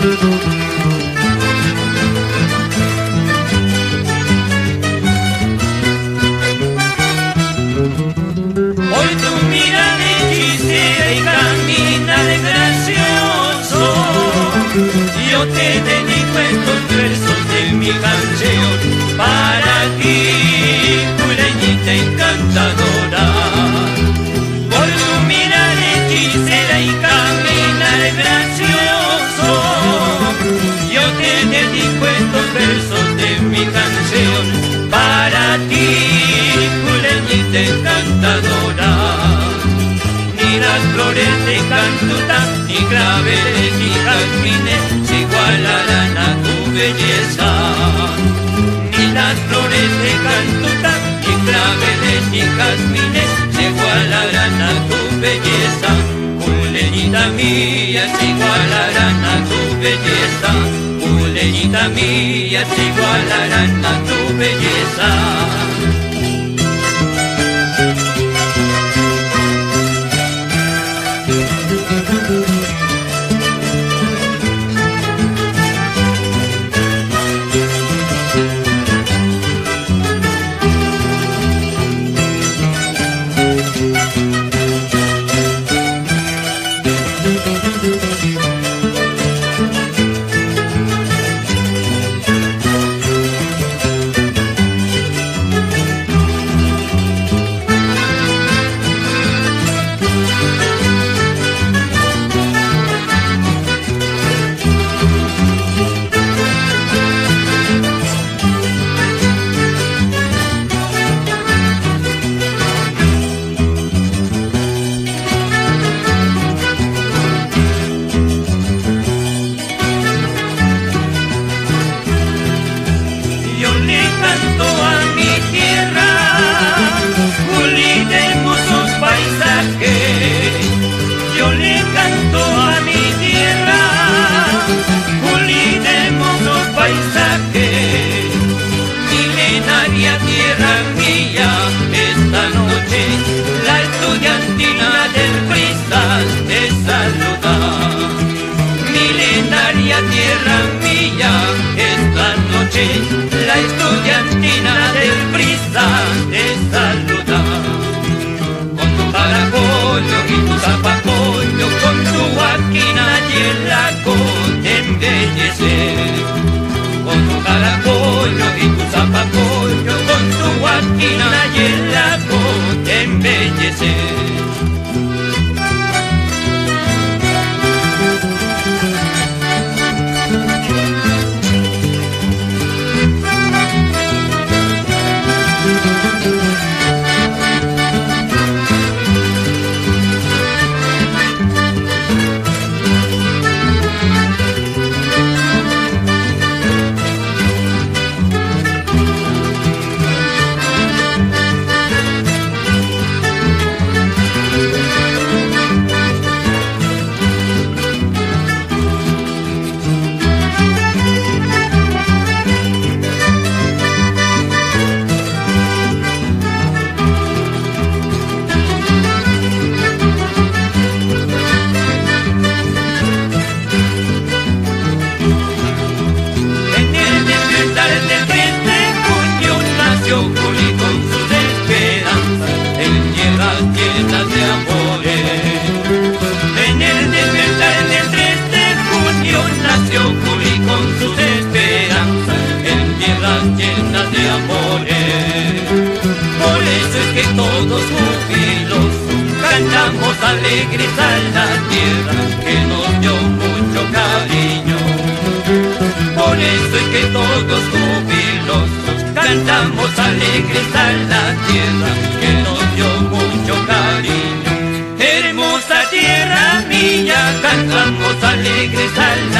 Hoy tu mirada hechicera y camina de gracioso. Yo te dedico estos versos de mi canción para ti, culeñita encantadora. Por tu mirada hechicera y camina de gracioso, yo te dedico estos versos de mi canción para ti, culeñita encantadora. Ni las flores de cantuta, ni claveles, ni jazmines se igualarán a tu belleza. Ni las flores de cantuta, ni claveles, ni jazmines se igualarán a tu belleza. Culeñita mía, se igualarán a tu belleza. Culeñita mía, se igualarán a tu belleza. Tierra mía, esta noche la estudiantina del Prisa te saluda. Con tu caracollo y tu zapacollo, con tu guaquina y el lago te embellece. Con tu caracollo y tu zapacollo, con tu guaquina y el lago te embellece. Llenas de amores. Por eso es que todos jubilosos cantamos alegres a la tierra que nos dio mucho cariño. Por eso es que todos jubilosos cantamos alegres a la tierra que nos dio mucho cariño. Hermosa tierra mía, cantamos alegres a la